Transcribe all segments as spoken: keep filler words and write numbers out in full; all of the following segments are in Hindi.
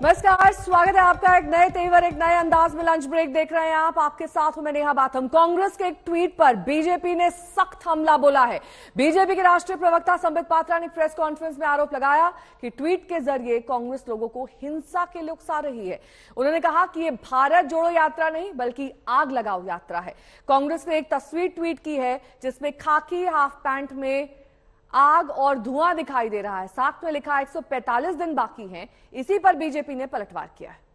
नमस्कार, स्वागत है आपका एक नए तेवर एक नए अंदाज में लंच ब्रेक देख रहे हैं आप। आपके साथ हूं मैं नेहा बाथम। कांग्रेस के एक ट्वीट पर बीजेपी ने सख्त हमला बोला है। बीजेपी के राष्ट्रीय प्रवक्ता संबित पात्रा ने प्रेस कॉन्फ्रेंस में आरोप लगाया कि ट्वीट के जरिए कांग्रेस लोगों को हिंसा के लिए उकसा रही है। उन्होंने कहा कि यह भारत जोड़ो यात्रा नहीं बल्कि आग लगाओ यात्रा है। कांग्रेस ने एक तस्वीर ट्वीट की है जिसमें खाकी हाफ पैंट में आग और धुआं दिखाई दे रहा है। साथ में लिखा एक सौ पैंतालीस दिन बाकी हैं। इसी पर बीजेपी ने पलटवार किया है।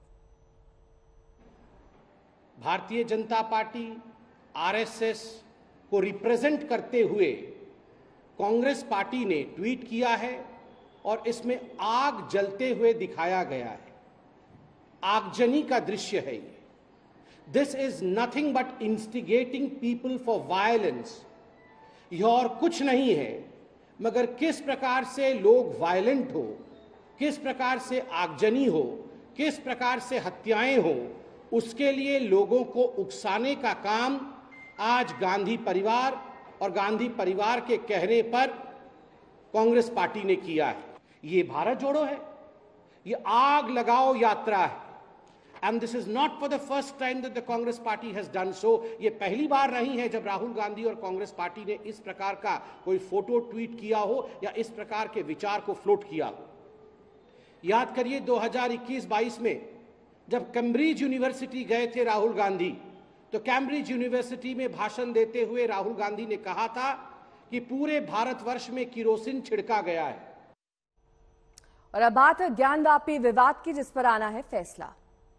भारतीय जनता पार्टी आरएसएस को रिप्रेजेंट करते हुए कांग्रेस पार्टी ने ट्वीट किया है और इसमें आग जलते हुए दिखाया गया है। आगजनी का दृश्य है ये। This is nothing but instigating people for violence. यह और कुछ नहीं है मगर किस प्रकार से लोग वायलेंट हो, किस प्रकार से आगजनी हो, किस प्रकार से हत्याएं हो, उसके लिए लोगों को उकसाने का काम आज गांधी परिवार और गांधी परिवार के कहने पर कांग्रेस पार्टी ने किया है। ये भारत जोड़ो है, ये आग लगाओ यात्रा है। And this is not for the first time that the Congress party has done so. ये पहली बार नहीं है जब राहुल गांधी और कांग्रेस पार्टी ने इस प्रकार का कोई फोटो ट्वीट किया हो या इस प्रकार के विचार को फ्लोट किया हो। याद करिए दो हज़ार इक्कीस बाईस में जब कैम्ब्रिज यूनिवर्सिटी गए थे राहुल गांधी, तो कैम्ब्रिज यूनिवर्सिटी में भाषण देते हुए राहुल गांधी ने कहा था कि पूरे भारतवर्ष में किरोसिन छिड़का गया है। और अब बात है ज्ञानवापी विवाद की, जिस पर आना है फैसला।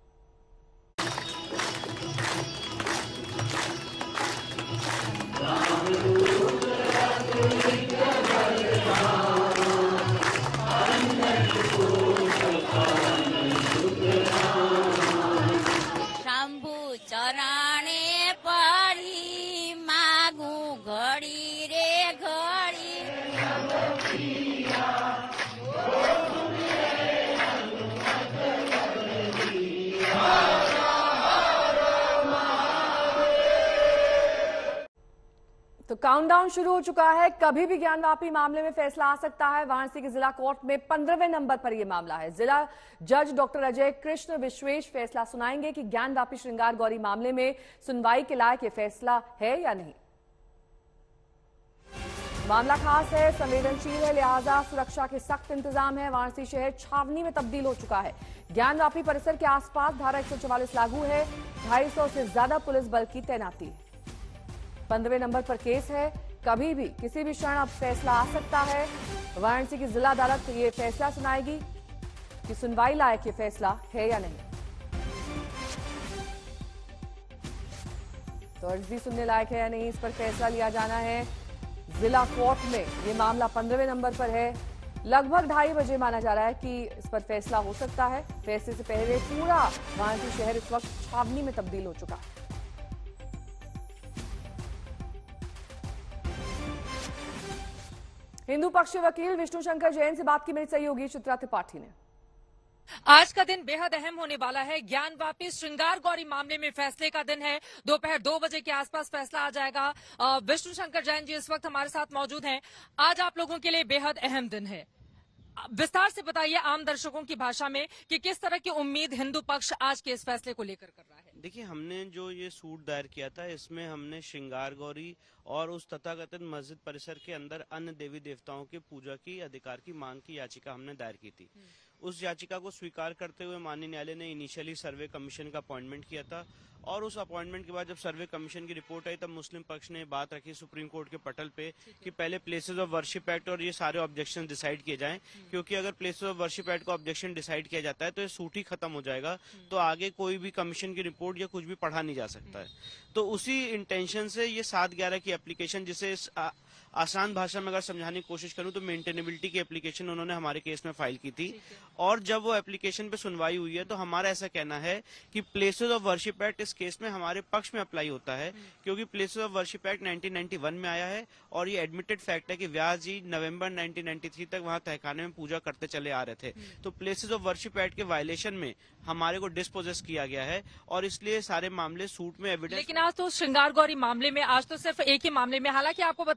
शंभु चराणे पड़ी मागू घड़ी रे घड़ी। तो काउंटडाउन शुरू हो चुका है। कभी भी ज्ञानवापी मामले में फैसला आ सकता है। वाराणसी के जिला कोर्ट में पंद्रहवें नंबर पर यह मामला है। जिला जज डॉक्टर अजय कृष्ण विश्वेश फैसला सुनाएंगे कि ज्ञानवापी श्रृंगार गौरी मामले में सुनवाई के लायक यह फैसला है या नहीं। मामला खास है, संवेदनशील है, लिहाजा सुरक्षा के सख्त इंतजाम है। वाराणसी शहर छावनी में तब्दील हो चुका है। ज्ञानवापी परिसर के आसपास धारा एक सौ चौवालीस लागू है। ढाई सौ से ज्यादा पुलिस बल की तैनाती है। पंद्रहवें नंबर पर केस है। कभी भी किसी भी क्षण अब फैसला आ सकता है। वाराणसी की जिला अदालत ये फैसला सुनाएगी कि सुनवाई लायक ये फैसला है या नहीं। तो अर्जी सुनने लायक है या नहीं, इस पर फैसला लिया जाना है जिला कोर्ट में। ये मामला पंद्रहवें नंबर पर है। लगभग ढाई बजे माना जा रहा है कि इस पर फैसला हो सकता है। फैसले से पहले पूरा वाराणसी शहर इस वक्त छावनी में तब्दील हो चुका है। हिंदू पक्ष के वकील विष्णु शंकर जैन से बात की मेरी सहयोगी चित्रा त्रिपाठी ने। आज का दिन बेहद अहम होने वाला है। ज्ञानवापी श्रृंगार गौरी मामले में फैसले का दिन है। दोपहर दो बजे के आसपास फैसला आ जाएगा। विष्णु शंकर जैन जी इस वक्त हमारे साथ मौजूद हैं। आज आप लोगों के लिए बेहद अहम दिन है। विस्तार से बताइए आम दर्शकों की भाषा में कि किस तरह की उम्मीद हिंदू पक्ष आज के इस फैसले को लेकर कर रहा है। देखिए, हमने जो ये सूट दायर किया था इसमें हमने श्रृंगार गौरी और उस तथाकथित मस्जिद परिसर के अंदर अन्य देवी देवताओं की पूजा की अधिकार की मांग की याचिका हमने दायर की थी। उस याचिका को स्वीकार करते हुए माननीय न्यायालय ने इनिशियली सर्वे कमीशन का अपॉइंटमेंट किया था और उस अपॉइंटमेंट के बाद जब सर्वे कमीशन की रिपोर्ट आई तब मुस्लिम पक्ष ने बात रखी सुप्रीम कोर्ट के पटल पे कि पहले प्लेसेस ऑफ वर्शिप एक्ट और ये सारे ऑब्जेक्शन डिसाइड किए जाएं, क्योंकि अगर प्लेसेस ऑफ वर्शिप एक्ट का ऑब्जेक्शन डिसाइड किया जाता है तो ये सूट ही खत्म हो जाएगा, तो आगे कोई भी कमीशन की रिपोर्ट या कुछ भी पढ़ा नहीं जा सकता है। तो उसी इंटेंशन से ये सात ग्यारह की एप्लीकेशन, जिसे आसान भाषा में अगर समझाने की कोशिश करूं तो मेंटेनेबिलिटी की एप्लीकेशन उन्होंने हमारे केस में फाइल की थी। और जब वो एप्लीकेशन पे सुनवाई हुई है तो हमारा ऐसा कहना है कि प्लेसेस ऑफ वर्शिप एक्ट इस केस में हमारे पक्ष में अप्लाई होता है, क्योंकि places of worship act nineteen ninety one में आया है और ये एडमिटेड फैक्ट है कि Vyas ji November nineteen ninety three तक वहां तहखाने में पूजा करते चले आ रहे थे। तो प्लेसेस ऑफ वर्शिप एक्ट के वायलेशन में हमारे को डिस्पोजेस किया गया है और इसलिए सारे मामले सूट में एविडेंस। लेकिन आज तो श्रृंगार गौरी मामले में, आज तो सिर्फ एक ही मामले में, हालांकि आपको बताते चले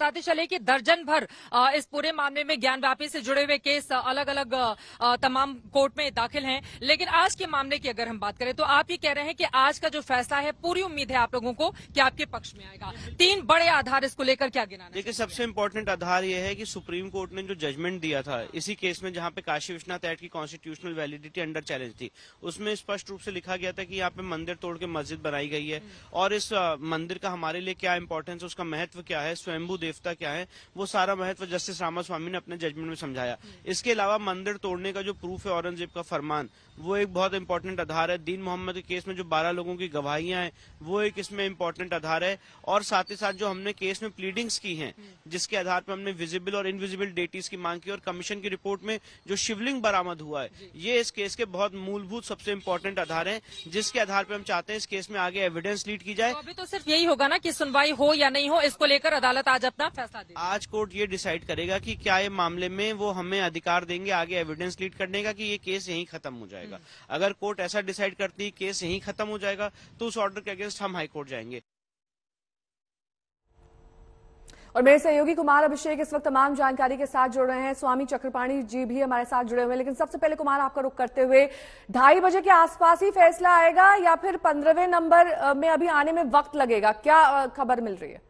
देखिए दर्जन भर इस पूरे मामले में ज्ञानवापी से जुड़े हुए केस अलग अलग तमाम कोर्ट में दाखिल हैं, लेकिन आज के मामले की अगर हम बात करें तो आप ये कह रहे हैं कि आज का जो फैसला है पूरी उम्मीद है आप लोगों को कि आपके पक्ष में आएगा। तीन बड़े आधार इसको लेकर क्या गिनाना? देखिए सबसे इंपॉर्टेंट आधार यह है कि सुप्रीम कोर्ट ने जो जजमेंट दिया था इसी केस में, जहां पे काशी विश्वनाथ एक्ट की कॉन्स्टिट्यूशनल वैलिडिटी अंडर चैलेंज थी, उसमें स्पष्ट रूप से लिखा गया था कि यहाँ पे मंदिर तोड़ के मस्जिद बनाई गई है और इस मंदिर का हमारे लिए क्या इंपॉर्टेंस है, उसका महत्व क्या है, स्वयंभू देवता क्या है, वो सारा महत्व जस्टिस रामास्वामी ने अपने जजमेंट में समझाया। इसके अलावा मंदिर तोड़ने का जो प्रूफ है औरंगजेब का फरमान, वो एक बहुत इंपॉर्टेंट आधार है। दीन मोहम्मद के केस में जो बारह लोगों की गवाहियां हैं वो एक इसमें इंपॉर्टेंट आधार है, और साथ ही साथ जो हमने केस में प्लीडिंग्स की हैं जिसके आधार पर हमने विजिबल और इनविजिबल डेटीज की मांग की, और कमीशन की रिपोर्ट में जो शिवलिंग बरामद हुआ है, ये इस केस के बहुत मूलभूत सबसे इंपॉर्टेंट आधार हैं, जिसके आधार पर हम चाहते हैं इस केस में आगे एविडेंस लीड की जाए। तो अभी तो सिर्फ यही होगा ना कि सुनवाई हो या नहीं हो, इसको लेकर अदालत आज अपना फैसला दे। आज कोर्ट ये डिसाइड करेगा कि क्या ये मामले में वो हमें अधिकार देंगे आगे एविडेंस लीड करने का, कि ये केस यहीं खत्म हो जाएगा। अगर कोर्ट ऐसा डिसाइड करती है केस यहीं खत्म हो जाएगा तो उस ऑर्डर के अगेंस्ट हम हाई कोर्ट जाएंगे। और मेरे सहयोगी कुमार अभिषेक इस वक्त तमाम जानकारी के साथ जुड़ रहे हैं। स्वामी चक्रपाणी जी भी हमारे साथ जुड़े हुए हैं, लेकिन सबसे पहले कुमार आपका रुख करते हुए, ढाई बजे के आसपास ही फैसला आएगा या फिर पंद्रहवें नंबर में अभी आने में वक्त लगेगा, क्या खबर मिल रही है?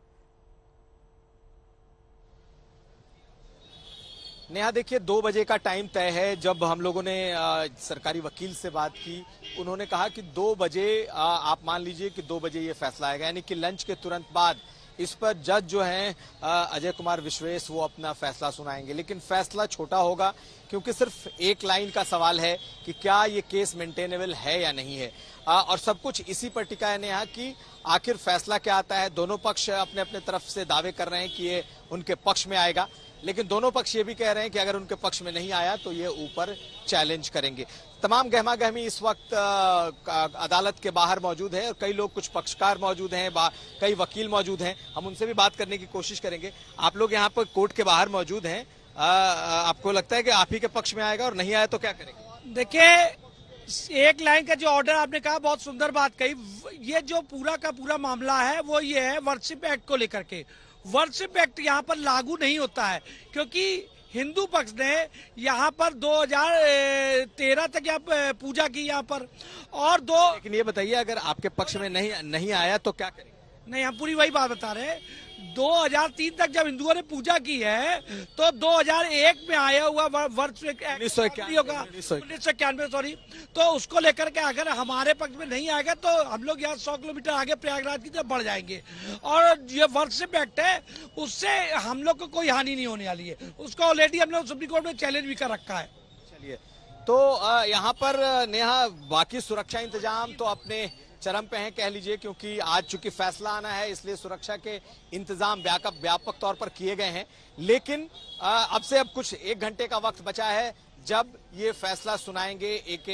नेहा देखिए, दो बजे का टाइम तय है। जब हम लोगों ने आ, सरकारी वकील से बात की, उन्होंने कहा कि दो बजे आ, आप मान लीजिए कि दो बजे ये फैसला आएगा, यानी कि लंच के तुरंत बाद इस पर जज जो हैं अजय कुमार विश्वेश वो अपना फैसला सुनाएंगे। लेकिन फैसला छोटा होगा क्योंकि सिर्फ एक लाइन का सवाल है कि क्या ये केस मेंटेनेबल है या नहीं है, आ, और सब कुछ इसी पर टिका है नेहा कि आखिर फैसला क्या आता है। दोनों पक्ष अपने अपने तरफ से दावे कर रहे हैं कि ये उनके पक्ष में आएगा, लेकिन दोनों पक्ष ये भी कह रहे हैं कि अगर उनके पक्ष में नहीं आया तो ये ऊपर चैलेंज करेंगे। तमाम गहमा गहमी इस वक्त अदालत के बाहर मौजूद है और कई लोग, कुछ पक्षकार मौजूद हैं, कई वकील मौजूद हैं, हम उनसे भी बात करने की कोशिश करेंगे। आप लोग यहाँ पर कोर्ट के बाहर मौजूद हैं, आ, आपको लगता है कि आप ही के पक्ष में आएगा, और नहीं आया तो क्या करेंगे? देखिए, एक लाइन का जो ऑर्डर आपने कहा, बहुत सुंदर बात कही। ये जो पूरा का पूरा मामला है वो ये है वर्शिप एक्ट को लेकर के। वर्शिप एक्ट यहाँ पर लागू नहीं होता है क्योंकि हिंदू पक्ष ने यहाँ पर दो हज़ार तेरह तक यहाँ पूजा की यहाँ पर, और दो लेकिन ये बताइए, अगर आपके पक्ष में नहीं नहीं आया तो क्या करेंगे? नहीं, हम पूरी वही बात बता रहे हैं। दो हज़ार तीन तक जब हिंदुओं ने पूजा की है तो दो हज़ार एक में आया हुआ वर्ष उन्नीस सौ इक्यानवे सॉरी तो उसको लेकर के अगर हमारे पक्ष में नहीं आएगा तो हम लोग यहाँ सौ किलोमीटर आगे प्रयागराज की तरफ बढ़ जाएंगे, और ये वर्शिप एक्ट है उससे हम लोग को कोई हानि नहीं होने वाली है। उसको ऑलरेडी हम लोग सुप्रीम कोर्ट में चैलेंज भी कर रखा है। चलिए, तो यहाँ पर नेहा बाकी सुरक्षा इंतजाम तो अपने चरम पे हैं कह लीजिए, क्योंकि आज चूंकि फैसला आना है इसलिए सुरक्षा के इंतजाम व्यापक व्यापक तौर पर किए गए हैं। लेकिन अब से अब कुछ एक घंटे का वक्त बचा है जब ये फैसला सुनाएंगे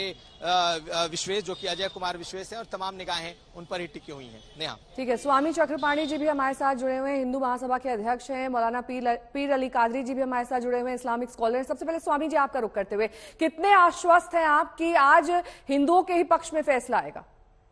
ए विश्वेश, जो कि अजय कुमार विश्वेश है, और तमाम निगाहें उन पर ही टिकी हुई हैं। नेहा, ठीक है। स्वामी चक्रपाणी जी भी हमारे साथ जुड़े हुए हैं, हिंदू महासभा के अध्यक्ष हैं। मौलाना पीर पीर अली कादरी जी भी हमारे साथ जुड़े हुए हैं, इस्लामिक स्कॉलर। सबसे पहले स्वामी जी आपका रुख करते हुए, कितने आश्वस्त हैं आप कि आज हिंदुओं के ही पक्ष में फैसला आएगा?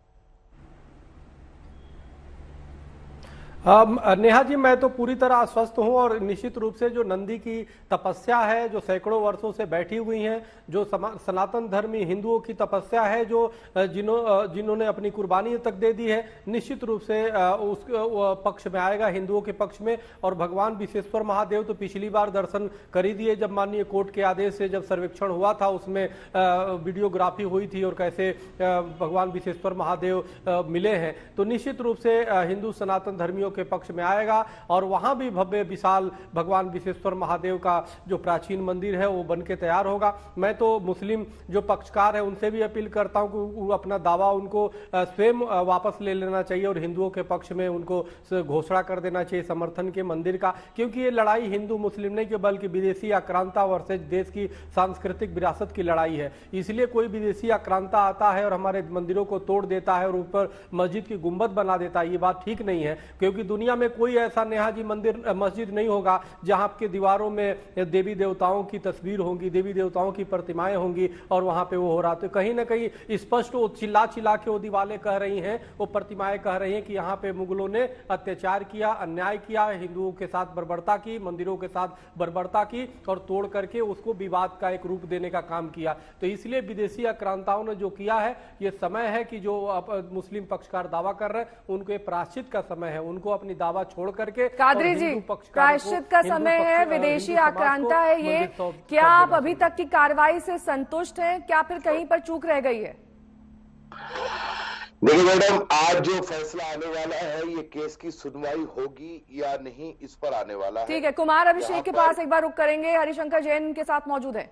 नेहा जी, मैं तो पूरी तरह आश्वस्त हूं, और निश्चित रूप से जो नंदी की तपस्या है, जो सैकड़ों वर्षों से बैठी हुई हैं, जो सनातन धर्मी हिंदुओं की तपस्या है, जो जिन्हों जिन्होंने अपनी कुर्बानी तक दे दी है, निश्चित रूप से उस पक्ष में आएगा, हिंदुओं के पक्ष में। और भगवान विश्वेश्वर महादेव तो पिछली बार दर्शन कर ही दिए, जब माननीय कोर्ट के आदेश से जब सर्वेक्षण हुआ था, उसमें वीडियोग्राफी हुई थी और कैसे भगवान विश्वेश्वर महादेव मिले हैं। तो निश्चित रूप से हिंदू सनातन धर्मियों के पक्ष में आएगा, और वहां भी भव्य विशाल भगवान विश्वेश्वर महादेव का जो प्राचीन मंदिर है वो बनके तैयार होगा। मैं तो मुस्लिम जो पक्षकार है उनसे भी अपील करता हूं कि अपना दावा उनको स्वयं वापस ले लेना चाहिए और हिंदुओं के पक्ष में उनको घोषणा कर देना चाहिए समर्थन के मंदिर का, क्योंकि ये लड़ाई हिंदू मुस्लिम नहीं बल्कि विदेशी आक्रांता वर्सेज देश की सांस्कृतिक विरासत की लड़ाई है। इसलिए कोई विदेशी आक्रांता आता है और हमारे मंदिरों को तोड़ देता है और ऊपर मस्जिद की गुंबद बना देता है, ये बात ठीक नहीं है। क्योंकि क्योंकि दुनिया में कोई ऐसा नेहा जी मंदिर मस्जिद नहीं होगा जहां आपके दीवारों में देवी देवताओं की तस्वीर होंगी, देवी देवताओं की प्रतिमाएं होंगी और वहां पे वो हो रहा। तो कहीं ना कहीं स्पष्ट वो चिल्ला चिल्ला के वो दीवारें कह रही हैं, वो प्रतिमाएं कह रही हैं कि यहाँ पे मुगलों ने अत्याचार किया, अन्याय किया, हिंदुओं के साथ बर्बरता की, मंदिरों के साथ बर्बरता की और तोड़ करके उसको विवाद का एक रूप देने का काम किया। तो इसलिए विदेशी आक्रांताओं ने जो किया है, ये समय है कि जो मुस्लिम पक्षकार दावा कर रहे हैं उनको प्रायश्चित का समय है, उनको अपनी दावा छोड़ करके। कादरी जी, प्रायश्चित का समय है, विदेशी आक्रांता है ये, क्या आप अभी तक की कार्रवाई से संतुष्ट हैं? क्या फिर कहीं पर चूक रह गई है? देखिए मैडम, आज जो फैसला आने वाला है, ये केस की सुनवाई होगी या नहीं, इस पर आने वाला है। ठीक है, कुमार अभिषेक के पास एक बार रुक करेंगे, हरिशंकर जैन के साथ मौजूद है।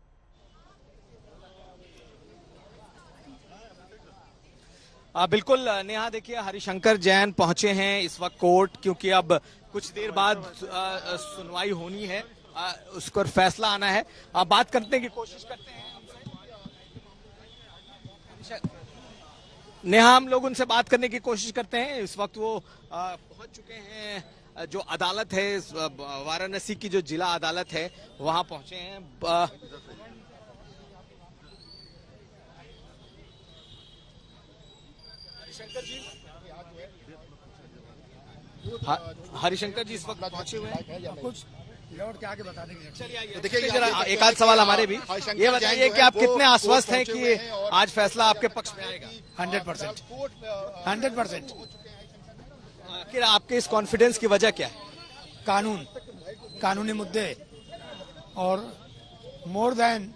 आ, बिल्कुल नेहा, देखिए हरिशंकर जैन पहुंचे हैं इस वक्त कोर्ट, क्योंकि अब कुछ देर बाद आ, सुनवाई होनी है, आ, उस पर फैसला आना है। आप बात करने की कोशिश करते हैं नेहा, हम लोग उनसे बात करने की कोशिश करते हैं। इस वक्त वो पहुंच चुके हैं, जो अदालत है वाराणसी की, जो जिला अदालत है वहां पहुंचे हैं। हरिशंकर जी हरिशंकर जी इस वक्त पहुंचे हुए हैं, कुछ लौट के आगे बता देंगे। चलिए देखिए जरा एक आध सवाल हमारे भी, ये बताइए कि आप कितने आश्वस्त हैं कि आज फैसला आपके पक्ष में आएगा? हंड्रेड परसेंट हंड्रेड परसेंट आखिर आपके इस कॉन्फिडेंस की वजह क्या है? कानून, कानूनी मुद्दे और more than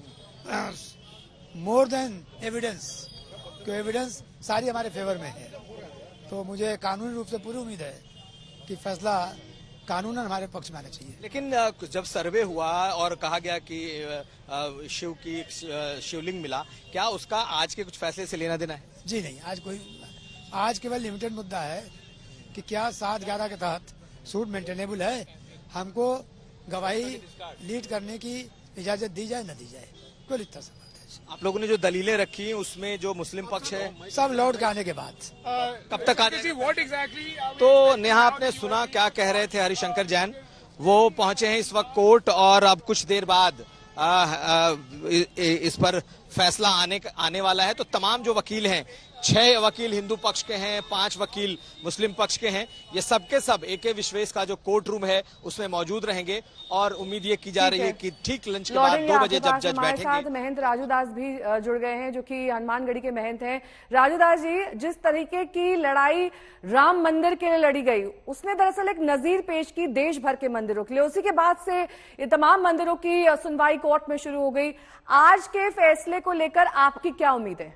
more than evidence, क्यों एविडेंस सारी हमारे फेवर में है। तो मुझे कानूनी रूप से पूरी उम्मीद है कि फैसला कानूनन हमारे पक्ष में आना चाहिए। लेकिन जब सर्वे हुआ और कहा गया कि शिव की शिवलिंग मिला, क्या उसका आज के कुछ फैसले से लेना देना है? जी नहीं, आज कोई, आज केवल लिमिटेड मुद्दा है कि क्या सात ग्यारह के तहत सूट मेंटेनेबल है, हमको गवाही लीड करने की इजाजत दी जाए न दी जाए, कोई इतना सवाल है। आप लोगों ने जो दलीलें रखी उसमें जो मुस्लिम पक्ष है, सब लौट के आने के बाद कब तक आ जाए? तो नेहा, आपने सुना क्या कह रहे थे हरिशंकर जैन, वो पहुंचे हैं इस वक्त कोर्ट और अब कुछ देर बाद आ, आ, इस पर फैसला आने आने वाला है। तो तमाम जो वकील हैं, छह वकील हिंदू पक्ष के हैं, पांच वकील मुस्लिम पक्ष के हैं, ये सब के सब ए के विश्वेश का जो कोर्ट रूम है उसमें मौजूद रहेंगे और उम्मीद ये की जा रही है कि ठीक लंच के बाद दो बजे जब जज बैठेंगे। महंत राजू दास भी जुड़ गए हैं, जो कि हनुमानगढ़ी के महंत हैं। राजू दास जी, जिस तरीके की लड़ाई राम मंदिर के लिए लड़ी गई, उसने दरअसल एक नजीर पेश की देश भर के मंदिरों के लिए। उसी के बाद से ये तमाम मंदिरों की सुनवाई कोर्ट में शुरू हो गई। आज के फैसले को लेकर आपकी क्या उम्मीद है?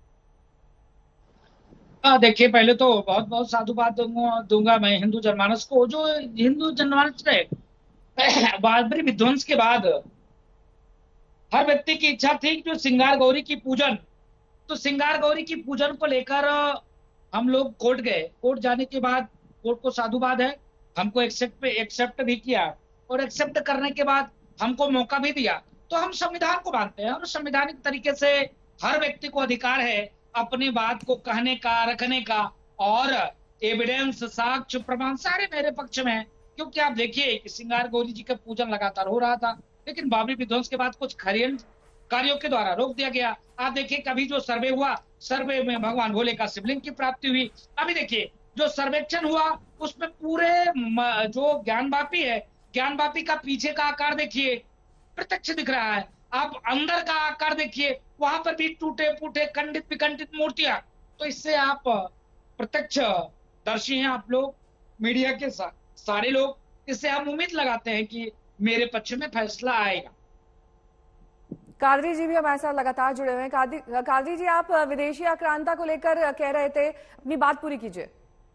देखिए, पहले तो बहुत बहुत साधुवाद दूंगा दूंगा मैं हिंदू जनमानस को, जो हिंदू जनमानस ने बाबरी विध्वंस के बाद हर व्यक्ति की इच्छा थी जो श्रृंगार गौरी की पूजन, तो श्रृंगार गौरी की पूजन को लेकर हम लोग कोर्ट गए। कोर्ट जाने के बाद कोर्ट को साधुवाद है, हमको एक्सेप्ट एक्सेप्ट भी किया और एक्सेप्ट करने के बाद हमको मौका भी दिया। तो हम संविधान को मानते हैं और संवैधानिक तरीके से हर व्यक्ति को अधिकार है अपनी बात को कहने का, रखने का, और एविडेंस, साक्ष्य, प्रमाण सारे मेरे पक्ष में है। क्योंकि आप देखिए कि श्रृंगार गौरी जी का पूजन लगातार हो रहा था, लेकिन बाबरी विध्वंस के बाद कुछ खरियन कार्यों के द्वारा रोक दिया गया। आप देखिए कभी जो सर्वे हुआ, सर्वे में भगवान भोले का शिवलिंग की प्राप्ति हुई। अभी देखिए जो सर्वेक्षण हुआ उसमें पूरे जो ज्ञानवापी है, ज्ञानवापी का पीछे का आकार देखिए, प्रत्यक्ष दिख रहा है। आप अंदर का आकार देखिए, वहां पर भी टूटे फूटे खंडित विखंडित मूर्तियां। तो इससे आप प्रत्यक्ष दर्शी हैं, आप लोग मीडिया के सा, सारे लोग, इससे हम उम्मीद लगाते हैं कि मेरे पक्ष में फैसला आएगा। कादरी जी भी हमारे साथ लगातार जुड़े हुए हैं। कादरी कादरी जी, आप विदेशी आक्रांता को लेकर कह रहे थे, अपनी बात पूरी कीजिए।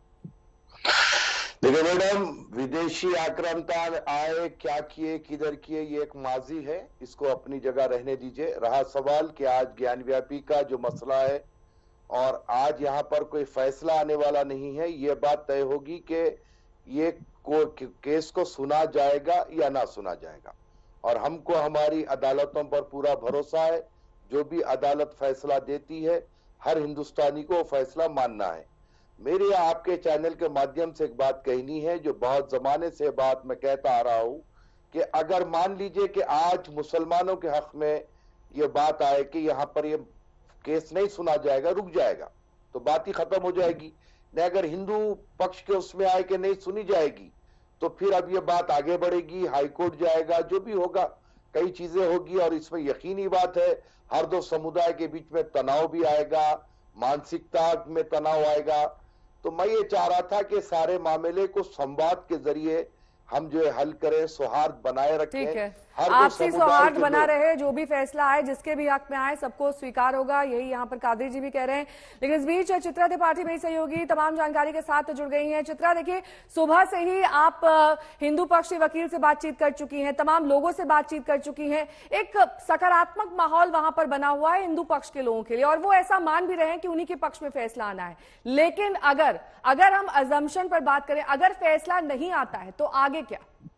देखिए मैडम, विदेशी आक्रांता आए, क्या किए, किधर किए, ये एक माजी है, इसको अपनी जगह रहने दीजिए। रहा सवाल कि आज ज्ञानव्यापी का जो मसला है और आज यहाँ पर कोई फैसला आने वाला नहीं है, ये बात तय होगी कि ये को, केस को सुना जाएगा या ना सुना जाएगा। और हमको हमारी अदालतों पर पूरा भरोसा है, जो भी अदालत फैसला देती है हर हिंदुस्तानी को फैसला मानना है। मेरी आपके चैनल के माध्यम से एक बात कहनी है, जो बहुत जमाने से बात मैं कहता आ रहा हूं कि अगर मान लीजिए कि आज मुसलमानों के हक में यह बात आए कि यहां पर यह केस नहीं सुना जाएगा, रुक जाएगा, तो बात ही खत्म हो जाएगी। नहीं, अगर हिंदू पक्ष के उसमें आए कि नहीं सुनी जाएगी, तो फिर अब यह बात आगे बढ़ेगी, हाईकोर्ट जाएगा, जो भी होगा, कई चीजें होगी। और इसमें यकीनी बात है हर दो समुदाय के बीच में तनाव भी आएगा, मानसिकता में तनाव आएगा। तो मैं ये चाह रहा था कि सारे मामले को संवाद के जरिए हम जो है हल करें, सौहार्द बनाए रखें। ठीक है, आपसी सौहार्द बना रहे, जो भी फैसला आए, जिसके भी हक में आए, सबको स्वीकार होगा, यही यहाँ पर कादिर जी भी कह रहे हैं। लेकिन इस बीच चित्रा त्रिपाठी मेरी सहयोगी तमाम जानकारी के साथ जुड़ गई हैं। चित्रा, देखिए, सुबह से ही आप हिंदू पक्ष के वकील से बातचीत कर चुकी हैं, तमाम लोगों से बातचीत कर चुकी हैं, एक सकारात्मक माहौल वहां पर बना हुआ है हिंदू पक्ष के लोगों के लिए, और वो ऐसा मान भी रहे हैं कि उन्हीं के पक्ष में फैसला आना है। लेकिन अगर अगर हम अजम्पशन पर बात करें, अगर फैसला नहीं आता है तो आगे क्या?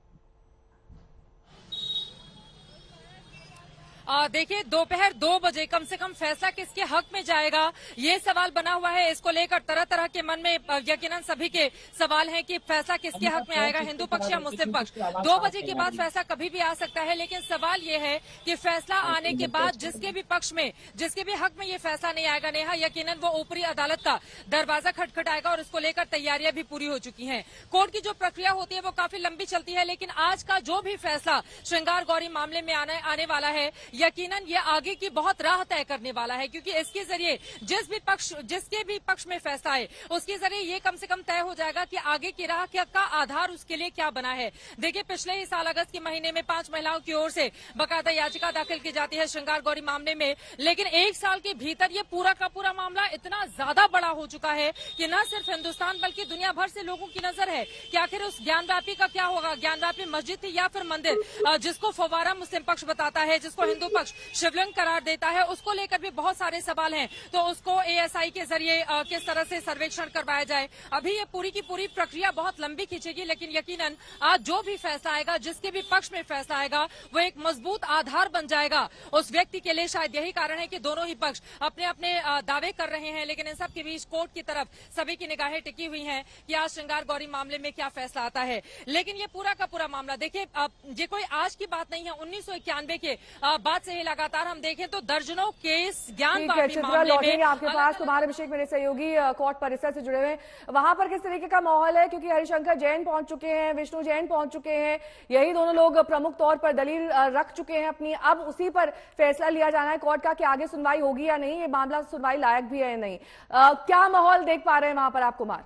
देखिए, दोपहर दो बजे कम से कम फैसला किसके हक में जाएगा, ये सवाल बना हुआ है। इसको लेकर तरह तरह के मन में यकीनन सभी के सवाल हैं कि फैसला किसके हक में आएगा, हिंदू पक्ष या मुस्लिम पक्ष। दो बजे के बाद फैसला कभी भी आ सकता है, लेकिन सवाल ये है कि फैसला आने के बाद जिसके भी पक्ष में, जिसके भी हक में ये फैसला नहीं आएगा, नेहा, यकीनन वो ऊपरी अदालत का दरवाजा खटखटाएगा, और इसको लेकर तैयारियां भी पूरी हो चुकी हैं। कोर्ट की जो प्रक्रिया होती है वो काफी लंबी चलती है, लेकिन आज का जो भी फैसला श्रृंगार गौरी मामले में आने, आने वाला है, यकीनन ये आगे की बहुत राह तय करने वाला है, क्योंकि इसके जरिए जिस भी पक्ष जिसके भी पक्ष में फैसला है, उसके जरिए ये कम से कम तय हो जाएगा कि आगे की राह का आधार उसके लिए क्या बना है। देखिए, पिछले ही साल अगस्त के महीने में पांच महिलाओं की ओर से बाकायदा याचिका दाखिल की जाती है श्रृंगार गौरी मामले में, लेकिन एक साल के भीतर ये पूरा का पूरा मामला इतना ज्यादा बड़ा हो चुका है कि न सिर्फ हिंदुस्तान बल्कि दुनिया भर से लोगों की नजर है कि आखिर उस ज्ञानव्यापी का क्या होगा। ज्ञानव्यापी मस्जिद थी या फिर मंदिर, जिसको फव्वारा मुस्लिम पक्ष बताता है, जिसको हिंदू पक्ष शिवलिंग करार देता है, उसको लेकर भी बहुत सारे सवाल हैं। तो उसको एएसआई के जरिए किस तरह से सर्वेक्षण करवाया जाए, अभी ये पूरी की पूरी प्रक्रिया बहुत लंबी खींचेगी, लेकिन यकीनन आज जो भी फैसला आएगा, जिसके भी पक्ष में फैसला आएगा, वो एक मजबूत आधार बन जाएगा उस व्यक्ति के लिए। शायद यही कारण है कि दोनों ही पक्ष अपने अपने दावे कर रहे हैं, लेकिन इन सब के बीच कोर्ट की तरफ सभी की निगाहें टिकी हुई हैं कि आज श्रृंगार गौरी मामले में क्या फैसला आता है। लेकिन ये पूरा का पूरा मामला, देखिए, ये कोई आज की बात नहीं है, उन्नीस सौ इक्यानवे के बाद से ही लगातार हम देखें तो दर्जनों केस ज्ञानवापी मामले में आपके पास कुमार अभिषेक मेरे सहयोगी कोर्ट परिसर से जुड़े हुए, वहां पर किस तरीके का माहौल है? क्योंकि हरिशंकर जैन पहुंच चुके हैं, विष्णु जैन पहुंच चुके हैं, यही दोनों लोग प्रमुख तौर पर दलील रख चुके हैं अपनी। अब उसी पर फैसला लिया जाना है कोर्ट का कि आगे सुनवाई होगी या नहीं, ये मामला सुनवाई लायक भी है या नहीं। आ, क्या माहौल देख पा रहे हैं वहां पर आप, कुमार?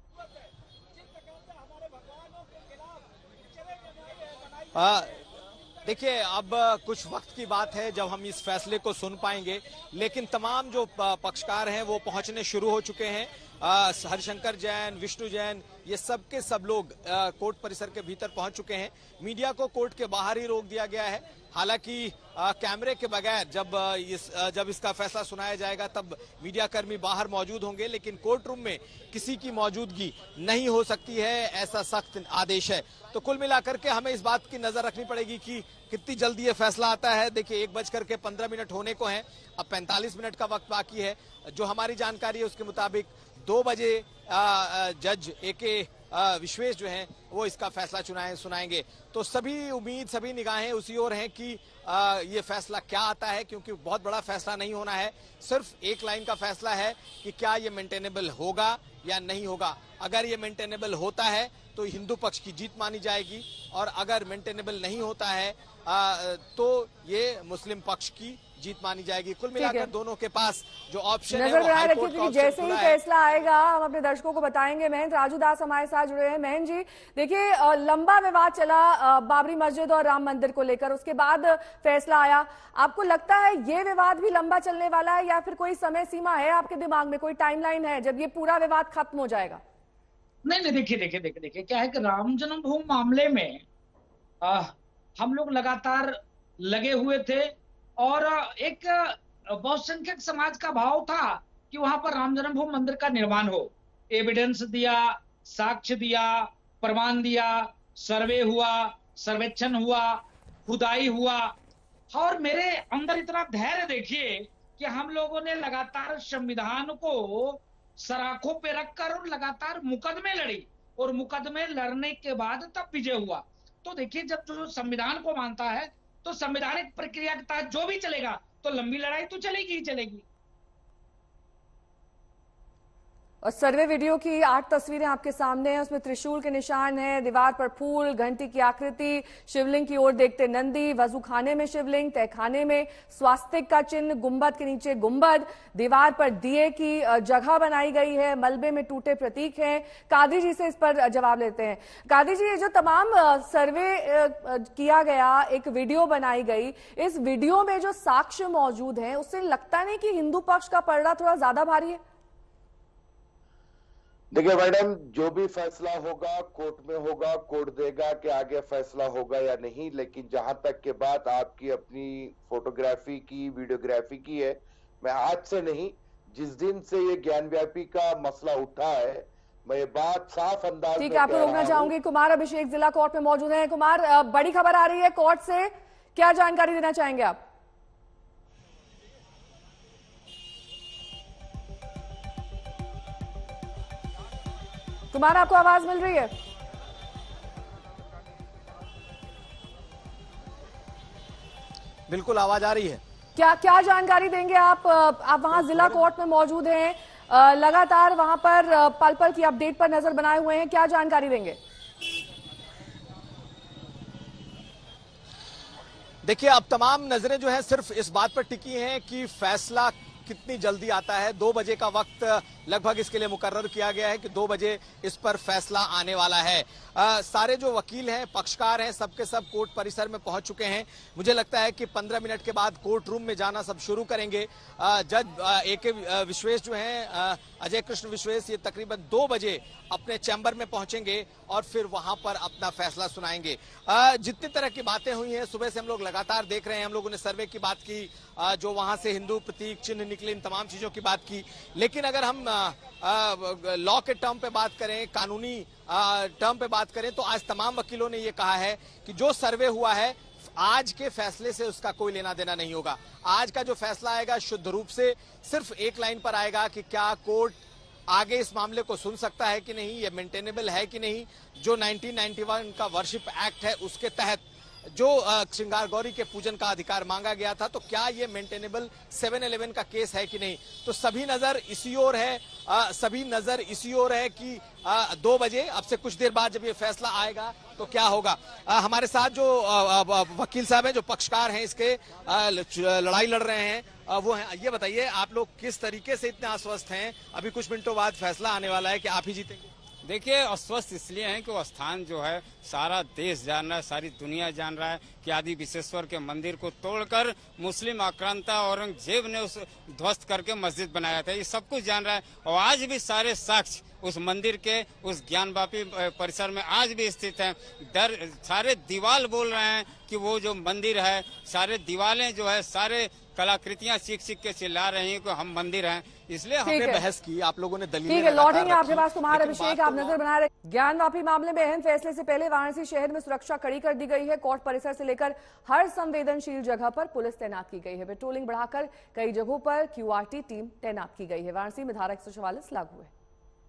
आ, देखिए, अब कुछ वक्त की बात है जब हम इस फैसले को सुन पाएंगे, लेकिन तमाम जो पक्षकार हैं वो पहुंचने शुरू हो चुके हैं। हरिशंकर जैन, विष्णु जैन, ये सब के सब लोग कोर्ट परिसर के भीतर पहुंच चुके हैं। मीडिया को कोर्ट के बाहर ही रोक दिया गया है। हालांकि कैमरे के बगैर जब इस जब इसका फैसला सुनाया जाएगा तब मीडिया कर्मी बाहर मौजूद होंगे, लेकिन कोर्ट रूम में किसी की मौजूदगी नहीं हो सकती है, ऐसा सख्त आदेश है। तो कुल मिलाकर के हमें इस बात की नजर रखनी पड़ेगी कि कितनी जल्दी ये फैसला आता है। देखिए, एक बजकर के पंद्रह मिनट होने को हैं, अब पैंतालीस मिनट का वक्त बाकी है। जो हमारी जानकारी है उसके मुताबिक दो बजे जज ए के विश्वेश जो हैं वो इसका फैसला चुनाए सुनाएंगे। तो सभी उम्मीद, सभी निगाहें उसी ओर हैं कि आ, ये फैसला क्या आता है, क्योंकि बहुत बड़ा फैसला नहीं होना है, सिर्फ एक लाइन का फैसला है कि क्या ये मेंटेनेबल होगा या नहीं होगा। अगर ये मेंटेनेबल होता है तो हिंदू पक्ष की जीत मानी जाएगी, और अगर मेंटेनेबल नहीं होता है आ, तो ये मुस्लिम पक्ष की जीत मानी जाएगी। कुल मिलाकर दोनों के पास जो ऑप्शन है वो हाई कोर्ट का ऑप्शन जैसे ही फैसला आएगा हम अपने दर्शकों को बताएंगे। महेंद्र राजू दास हमारे साथ जुड़े हैं। महेंद्र जी, देखिए, लंबा विवाद चला बाबरी मस्जिद और राम मंदिर को लेकर, उसके बाद फैसला आया। आपको लगता है ये विवाद भी लंबा चलने वाला है, या फिर कोई समय सीमा है आपके दिमाग में, कोई टाइमलाइन है जब ये पूरा विवाद खत्म हो जाएगा? नहीं नहीं, देखिए देखिए देखिए देखिए क्या है कि राम जन्मभूमि मामले में आ, हम लोग लगातार लगे हुए थे, और एक बहुसंख्यक समाज का भाव था कि वहां पर राम जन्मभूमि मंदिर का निर्माण हो। एविडेंस दिया, साक्ष्य दिया, प्रमाण दिया, सर्वे हुआ, सर्वेक्षण हुआ, खुदाई हुआ, और मेरे अंदर इतना धैर्य देखिए कि हम लोगों ने लगातार संविधान को सराखों पे रखकर और लगातार मुकदमे लड़ी और मुकदमे लड़ने के बाद तब विजय हुआ। तो देखिए, जब जो संविधान को मानता है तो संवैधानिक प्रक्रिया के तहत जो भी चलेगा तो लंबी लड़ाई तो चलेगी ही चलेगी। और सर्वे वीडियो की आठ तस्वीरें आपके सामने हैं। उसमें त्रिशूल के निशान हैं, दीवार पर फूल, घंटी की आकृति, शिवलिंग की ओर देखते नंदी, वजू खाने में शिवलिंग, तहखाने में स्वास्तिक का चिन्ह, गुंबद के नीचे गुंबद, दीवार पर दिए की जगह बनाई गई है, मलबे में टूटे प्रतीक हैं। कादरी जी से इस पर जवाब लेते हैं। कादरी जी, ये जो तमाम सर्वे किया गया, एक वीडियो बनाई गई, इस वीडियो में जो साक्ष्य मौजूद हैं उससे लगता नहीं कि हिंदू पक्ष का पलड़ा थोड़ा ज्यादा भारी है? देखिए मैडम, जो भी फैसला होगा कोर्ट में होगा, कोर्ट देगा कि आगे फैसला होगा या नहीं। लेकिन जहां तक के बात आपकी अपनी फोटोग्राफी की, वीडियोग्राफी की है, मैं आज से नहीं, जिस दिन से ये ज्ञानव्यापी का मसला उठा है, मैं ये बात साफ अंदाज में ठीक है, आपको रोकना चाहूंगी। कुमार अभिषेक जिला कोर्ट में मौजूद है। कुमार, बड़ी खबर आ रही है कोर्ट से, क्या जानकारी देना चाहेंगे आप? कुमार, आपको आवाज मिल रही है? बिल्कुल आवाज आ रही है। क्या क्या जानकारी देंगे आप? आप वहां जिला कोर्ट में मौजूद हैं, लगातार वहां पर पल पल की अपडेट पर नजर बनाए हुए हैं, क्या जानकारी देंगे? देखिए, अब तमाम नजरें जो है सिर्फ इस बात पर टिकी हैं कि फैसला कितनी जल्दी आता है। दो बजे का वक्त लगभग इसके लिए मुकर्रर किया गया है कि दो बजे इस पर फैसला आने वाला है। आ, सारे जो वकील हैं, पक्षकार हैं, सबके सब कोर्ट परिसर में पहुंच चुके हैं। मुझे लगता है कि पंद्रह मिनट के बाद कोर्ट रूम में जाना सब शुरू करेंगे। आ, जज ए के विश्वेश जो हैं, अजय कृष्ण विश्वेश, ये तकरीबन दो बजे अपने चैम्बर में पहुंचेंगे और फिर वहां पर अपना फैसला सुनाएंगे। आ, जितनी तरह की बातें हुई हैं, सुबह से हम लोग लगातार देख रहे हैं। हम लोगों ने सर्वे की बात की, आ, जो वहां से हिंदू प्रतीक चिन्ह निकले, इन तमाम चीजों की बात की। लेकिन अगर हम लॉ के टर्म पे बात करें, कानूनी टर्म पे बात करें, तो आज तमाम वकीलों ने ये कहा है कि जो सर्वे हुआ है आज के फैसले से उसका कोई लेना देना नहीं होगा। आज का जो फैसला आएगा शुद्ध रूप से सिर्फ एक लाइन पर आएगा कि क्या कोर्ट आगे इस मामले को सुन सकता है कि नहीं, ये मेंटेनेबल है कि नहीं। जो नाइनटीन नाइंटी वन का वर्शिप एक्ट है उसके तहत जो श्रृंगार गौरी के पूजन का अधिकार मांगा गया था, तो क्या ये मेंटेनेबल सेवन इलेवन का केस है कि नहीं। तो सभी नजर इसी ओर है, आ, सभी नजर इसी ओर है कि आ, दो बजे, अब से कुछ देर बाद जब ये फैसला आएगा तो क्या होगा। आ, हमारे साथ जो आ, आ, वकील साहब हैं, जो पक्षकार हैं, इसके आ, लड़ाई लड़ रहे हैं, आ, वो हैं। ये बताइए, आप लोग किस तरीके से इतने आश्वस्त हैं? अभी कुछ मिनटों बाद फैसला आने वाला है कि आप ही जीतेंगे। देखिए, अस्वस्थ इसलिए हैं कि वो स्थान जो है सारा देश जान रहा है, सारी दुनिया जान रहा है कि आदि विश्वेश्वर के मंदिर को तोड़कर मुस्लिम आक्रांता औरंगजेब ने उस ध्वस्त करके मस्जिद बनाया था, ये सब कुछ जान रहा है। और आज भी सारे साक्ष्य उस मंदिर के, उस ज्ञानवापी परिसर में आज भी स्थित हैं। डर सारे दीवाल बोल रहे हैं कि वो जो मंदिर है, सारे दीवालें जो है, सारे कलाकृतियां सीख सीख के चिल्ला रही हैं कि हम मंदिर हैं। इसलिए हमने बहस की, आप लोगों ने दलीलें ठीक है, लौटेंगे आपके पास। कुमार अभिषेक, आप नजर बना रहे। ज्ञानवापी मामले में अहम फैसले से पहले वाराणसी शहर में सुरक्षा कड़ी कर दी गई है। कोर्ट परिसर से लेकर हर संवेदनशील जगह पर पुलिस तैनात की गई है। पेट्रोलिंग बढ़ाकर कई जगहों पर क्यूआरटी टीम तैनात की गई है। वाराणसी में धारा एक सौ चौवालीस लागू है।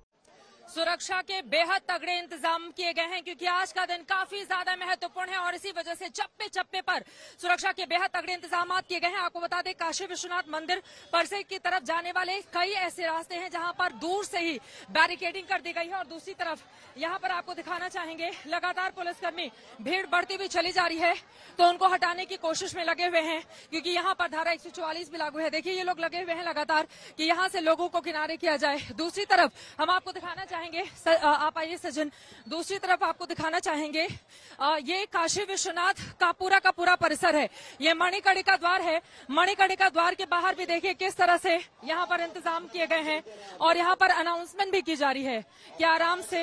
सुरक्षा के बेहद तगड़े इंतजाम किए गए हैं क्योंकि आज का दिन काफी ज्यादा महत्वपूर्ण है और इसी वजह से चप्पे चप्पे पर सुरक्षा के बेहद तगड़े इंतजाम किए गए हैं। आपको बता दें, काशी विश्वनाथ मंदिर परिसर की तरफ जाने वाले कई ऐसे रास्ते हैं जहां पर दूर से ही बैरिकेडिंग कर दी गई है और दूसरी तरफ यहां पर आपको दिखाना चाहेंगे, लगातार पुलिसकर्मी, भीड़ बढ़ती हुई चली जा रही है तो उनको हटाने की कोशिश में लगे हुए हैं क्योंकि यहाँ पर धारा एक सौ चौवालीस भी लागू है। देखिए, ये लोग लगे हुए हैं लगातार कि यहाँ से लोगों को किनारे किया जाए। दूसरी तरफ हम आपको दिखाना चाहेंगे, आप आइए सज्जन, दूसरी तरफ आपको दिखाना चाहेंगे, ये काशी विश्वनाथ का पूरा का पूरा परिसर है। ये मणिकर्णिका द्वार है। मणिकर्णिका द्वार के बाहर भी देखिए किस तरह से यहाँ पर इंतजाम किए गए हैं और यहाँ पर अनाउंसमेंट भी की जा रही है कि आराम से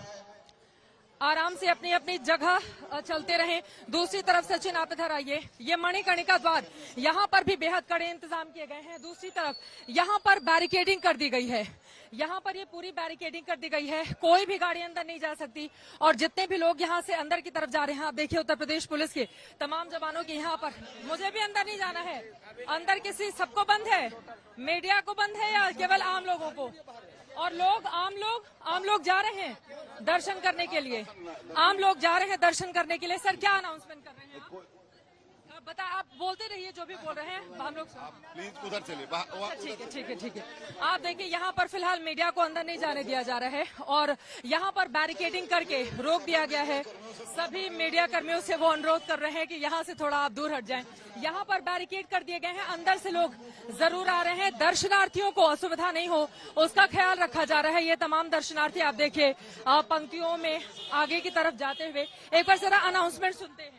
आराम से अपनी अपनी जगह चलते रहें। दूसरी तरफ सचिन आप इधर आइए, ये मणिकर्णिका द्वार, यहाँ पर भी बेहद कड़े इंतजाम किए गए हैं। दूसरी तरफ यहाँ पर बैरिकेडिंग कर दी गई है, यहाँ पर ये पूरी बैरिकेडिंग कर दी गई है, कोई भी गाड़ी अंदर नहीं जा सकती और जितने भी लोग यहाँ से अंदर की तरफ जा रहे हैं, आप देखिए उत्तर प्रदेश पुलिस के तमाम जवानों के यहाँ पर, मुझे भी अंदर नहीं जाना है। अंदर किसी सबको बंद है, मीडिया को बंद है या केवल आम लोगों को? और लोग आम लोग आम लोग जा रहे हैं दर्शन करने के लिए, आम लोग जा रहे हैं दर्शन करने के लिए। सर क्या अनाउंसमेंट कर रहे हैं आप? बता, आप बोलते रहिए जो भी बोल रहे हैं, हम लोग प्लीज उधर चलिए। ठीक है ठीक है ठीक है। आप देखिए यहाँ पर फिलहाल मीडिया को अंदर नहीं जाने दिया जा रहा है और यहाँ पर बैरिकेडिंग करके रोक दिया गया है। सभी मीडिया कर्मियों से वो अनुरोध कर रहे हैं कि यहाँ से थोड़ा आप दूर हट जाएं। यहाँ पर बैरिकेड कर दिए गए हैं, अंदर से लोग जरूर आ रहे हैं। दर्शनार्थियों को असुविधा नहीं हो उसका ख्याल रखा जा रहा है। ये तमाम दर्शनार्थी आप देखिए पंक्तियों में आगे की तरफ जाते हुए। एक बार जरा अनाउंसमेंट सुनते हैं।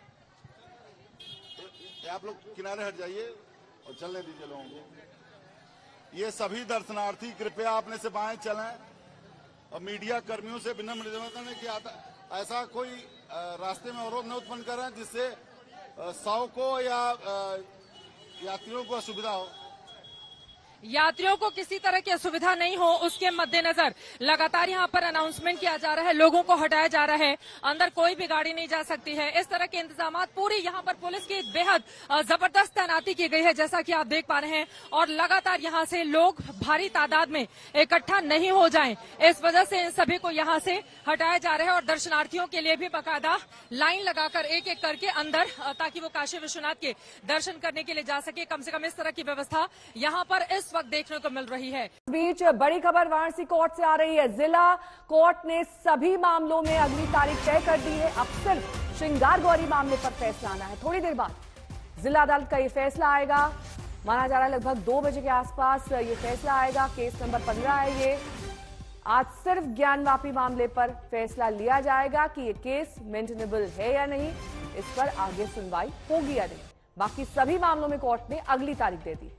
आप लोग किनारे हट जाइए और चलने दीजिए लोगों को। ये सभी दर्शनार्थी कृपया अपने से बाएं चलें और मीडिया कर्मियों से विनम्र निवेदन है कि आता ऐसा कोई रास्ते में अवरोध न उत्पन्न करें जिससे सौ को या यात्रियों को असुविधा हो। यात्रियों को किसी तरह की असुविधा नहीं हो उसके मद्देनजर लगातार यहाँ पर अनाउंसमेंट किया जा रहा है, लोगों को हटाया जा रहा है। अंदर कोई भी गाड़ी नहीं जा सकती है। इस तरह के इंतजाम पूरी यहाँ पर पुलिस की बेहद जबरदस्त तैनाती की गई है जैसा कि आप देख पा रहे हैं। और लगातार यहाँ से लोग भारी तादाद में इकट्ठा नहीं हो जाएं, इस वजह से इन सभी को यहाँ से हटाया जा रहा है। और दर्शनार्थियों के लिए भी बाकायदा लाइन लगाकर एक एक करके अंदर, ताकि वो काशी विश्वनाथ के दर्शन करने के लिए जा सके। कम से कम इस तरह की व्यवस्था यहाँ पर इस वक्त देखने को मिल रही है। बीच बड़ी खबर वाराणसी कोर्ट से आ रही है। जिला कोर्ट ने सभी मामलों में अगली तारीख तय कर दी है। अब सिर्फ श्रृंगार गौरी मामले पर फैसला आना है। थोड़ी देर बाद जिला अदालत का ये फैसला आएगा। माना जा रहा है लगभग दो बजे के आसपास ये फैसला आएगा। केस नंबर पंद्रह है ये। आज सिर्फ ज्ञानवापी मामले पर फैसला लिया जाएगा कि ये केस मेंटेनेबल है या नहीं, इस पर आगे सुनवाई होगी या नहीं। बाकी सभी मामलों में कोर्ट ने अगली तारीख दे दी।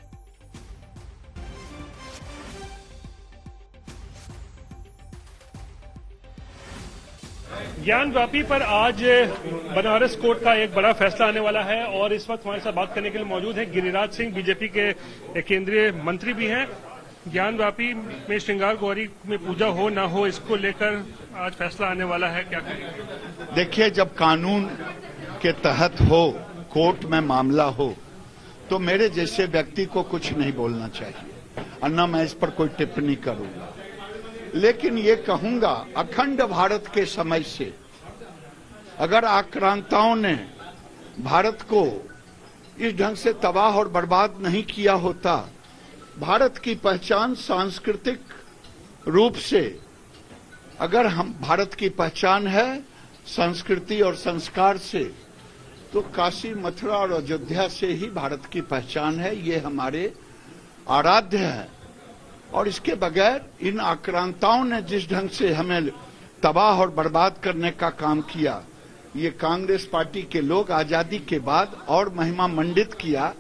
ज्ञानवापी पर आज बनारस कोर्ट का एक बड़ा फैसला आने वाला है और इस वक्त हमारे साथ बात करने के लिए मौजूद है गिरिराज सिंह, बीजेपी के केंद्रीय मंत्री भी हैं। ज्ञानवापी में श्रृंगार गौरी में पूजा हो ना हो, इसको लेकर आज फैसला आने वाला है, क्या करेंगे? देखिए, जब कानून के तहत हो, कोर्ट में मामला हो, तो मेरे जैसे व्यक्ति को कुछ नहीं बोलना चाहिए और न मैं इस पर कोई टिप्पणी करूंगा। लेकिन ये कहूंगा, अखंड भारत के समय से अगर आक्रांताओं ने भारत को इस ढंग से तबाह और बर्बाद नहीं किया होता, भारत की पहचान सांस्कृतिक रूप से, अगर हम भारत की पहचान है संस्कृति और संस्कार से, तो काशी, मथुरा और अयोध्या से ही भारत की पहचान है। ये हमारे आराध्य है। और इसके बगैर इन आक्रांताओं ने जिस ढंग से हमें तबाह और बर्बाद करने का काम किया, ये कांग्रेस पार्टी के लोग आजादी के बाद और महिमा मंडित किया,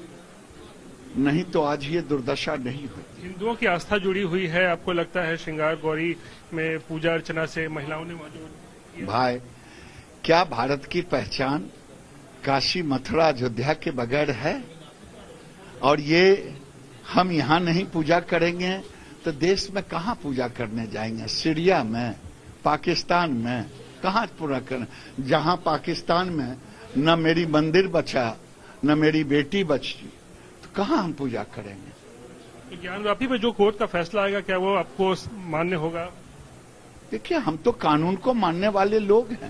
नहीं तो आज ये दुर्दशा नहीं हुई। हिंदुओं की आस्था जुड़ी हुई है, आपको लगता है श्रृंगार गौरी में पूजा अर्चना से महिलाओं ने मौजूद? भाई, क्या भारत की पहचान काशी, मथुरा, अयोध्या के बगैर है? और ये हम यहाँ नहीं पूजा करेंगे तो देश में कहाँ पूजा करने जाएंगे? सीरिया में, पाकिस्तान में कहाँ पूरा करें? जहाँ पाकिस्तान में न मेरी मंदिर बचा, न मेरी बेटी बची, तो कहाँ हम पूजा करेंगे? ज्ञानवापी में जो कोर्ट का फैसला आएगा, क्या वो आपको मान्य होगा? देखिए, हम तो कानून को मानने वाले लोग हैं।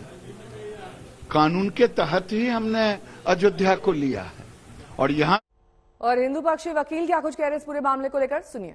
कानून के तहत ही हमने अयोध्या को लिया है। और यहाँ और हिंदू पक्षी वकील क्या कुछ कह रहे हैं इस पूरे मामले को लेकर, सुनिए।